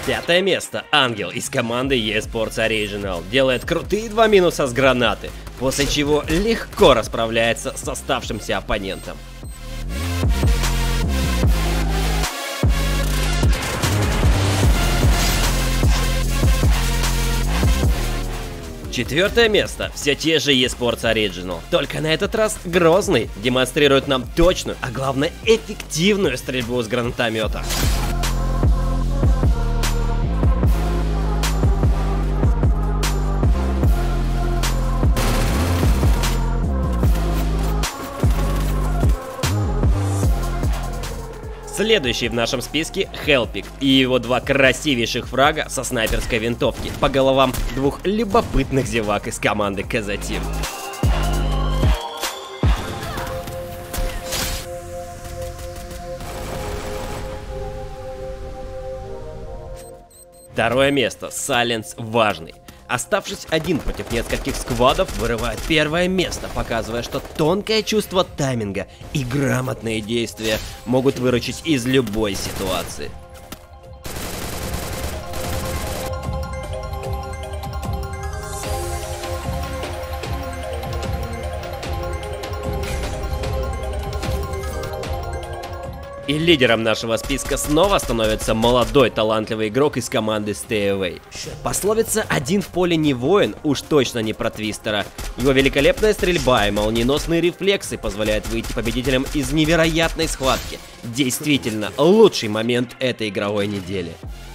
Пятое место. Ангел из команды eSports Original делает крутые 2 минуса с гранаты, после чего легко расправляется с оставшимся оппонентом. Четвертое место. Все те же eSports Original. Только на этот раз Грозный демонстрирует нам точную, а главное эффективную стрельбу с гранатомета. Следующий в нашем списке Хелпик и его 2 красивейших фрага со снайперской винтовки по головам 2 любопытных зевак из команды КЗ Team. Второе место. Silence важный. Оставшись один против нескольких сквадов, вырывает первое место, показывая, что тонкое чувство тайминга и грамотные действия могут выручить из любой ситуации. И лидером нашего списка снова становится молодой талантливый игрок из команды Stay Away. Пословица «один в поле не воин» уж точно не про Твистера. Его великолепная стрельба и молниеносные рефлексы позволяют выйти победителем из невероятной схватки. Действительно, лучший момент этой игровой недели.